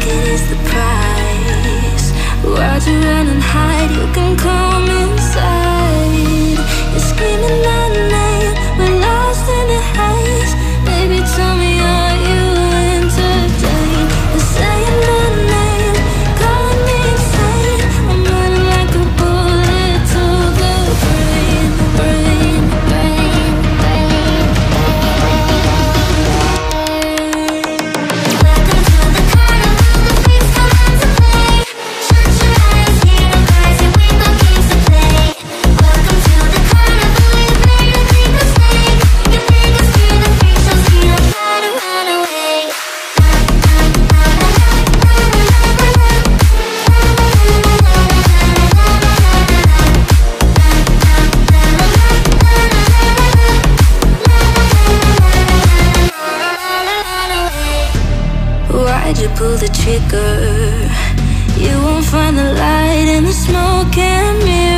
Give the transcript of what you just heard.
ticket is the price. Why'd you run and hide? You can come inside. You're screaming my name, we're lost in the haze. Baby, tell me, are you entertained? You're saying my name, calling me insane. I'm running like a bullet to the brain, brain, brain, brain. Welcome to the carnival, the freaks come out to play. Shut your eyes, hear the cries, and we got games to play. Welcome to the carnival, you made a big mistake. You make us fear the freak shows, we don't try to run away. Why'd you pull the trigger? You won't find the light in the smoke and mirrors.